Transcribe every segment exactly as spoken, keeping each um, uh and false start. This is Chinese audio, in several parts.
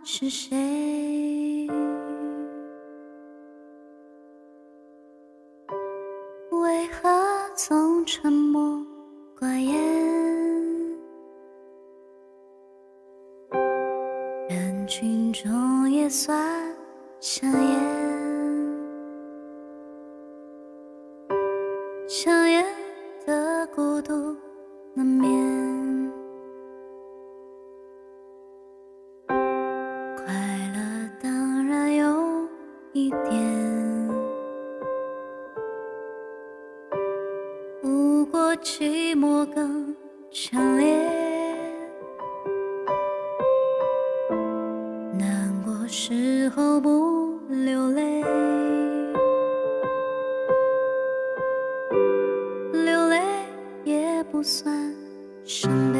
是谁？为何总沉默寡言？人群中也算抢眼，抢眼的孤独难免。快乐当然有一点，不过寂寞更强烈。难过时候不流泪，流泪也不算伤悲。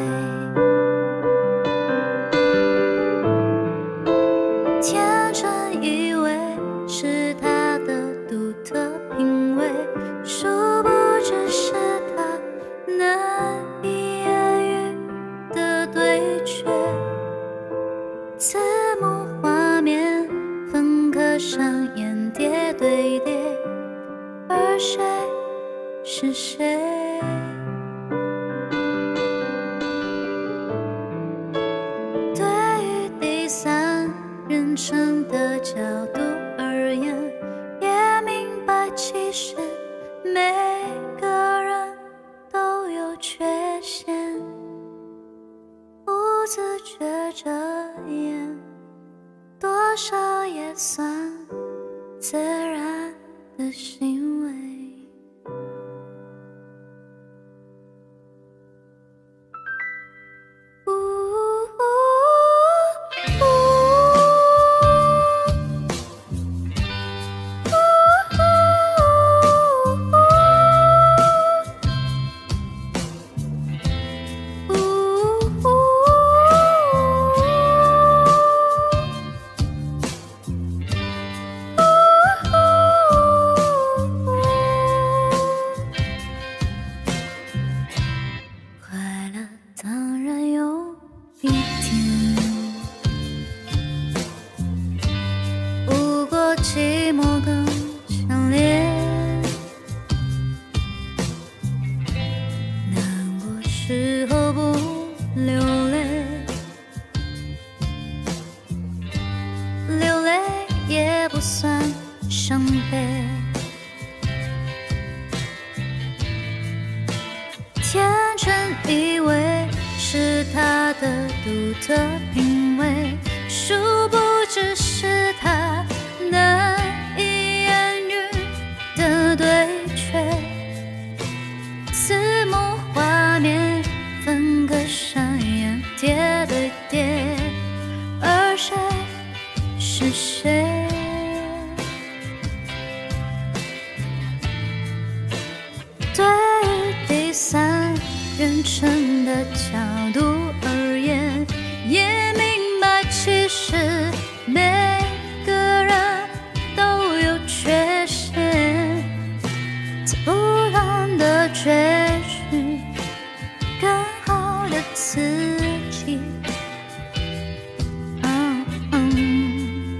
天真以为是他的独特品味，殊不知是他难以言喻的对决。字幕画面分割上演叠对叠，而谁是谁？对于第三人称的角度而言，也明白其实每个人都有缺陷，不自觉着眼，多少也算自然的行为。当然有一天，不过寂寞更强烈。难过时候不流泪，流泪也不算伤悲。天真以为是他的独特品味，殊不知是他难以言喻的对决。字幕画面分割上演叠对叠，而谁是谁？对于第三人称的角度而言，也明白其实每个人都有缺陷，在不断的追寻更好的自己。嗯嗯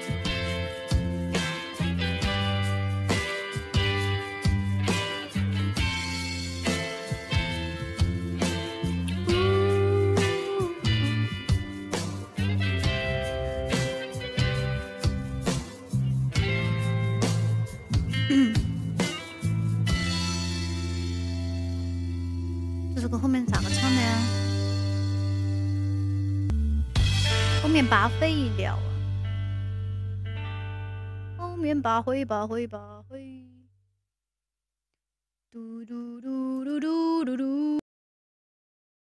这首歌后面咋个唱的呀？后面拔废了啊！后面拔灰拔灰拔灰，嘟嘟嘟嘟嘟嘟嘟。